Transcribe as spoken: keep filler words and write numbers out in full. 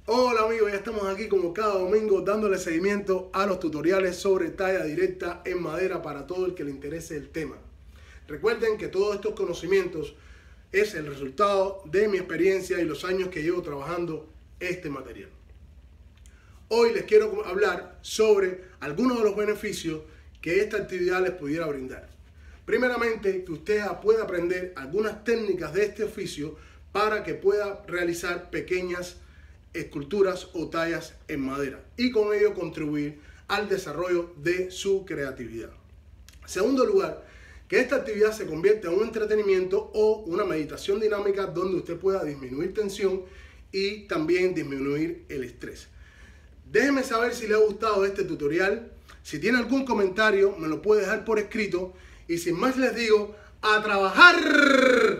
Hola amigos, ya estamos aquí como cada domingo dándole seguimiento a los tutoriales sobre talla directa en madera para todo el que le interese el tema. Recuerden que todos estos conocimientos es el resultado de mi experiencia y los años que llevo trabajando este material. Hoy les quiero hablar sobre algunos de los beneficios que esta actividad les pudiera brindar. Primeramente, que usted pueda aprender algunas técnicas de este oficio para que pueda realizar pequeñas esculturas o tallas en madera y con ello contribuir al desarrollo de su creatividad. En segundo lugar, que esta actividad se convierta en un entretenimiento o una meditación dinámica donde usted pueda disminuir tensión y también disminuir el estrés. Déjeme saber si le ha gustado este tutorial. Si tiene algún comentario me lo puede dejar por escrito y sin más les digo, ¡a trabajar!